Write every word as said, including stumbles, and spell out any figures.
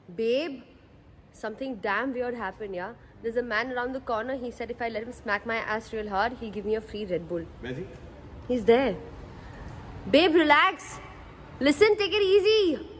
Babe, something damn weird happened, yeah? There's a man around the corner. He said if I let him smack my ass real hard, he'll give me a free Red Bull. Where's he? He's there. Babe, relax. Listen, take it easy.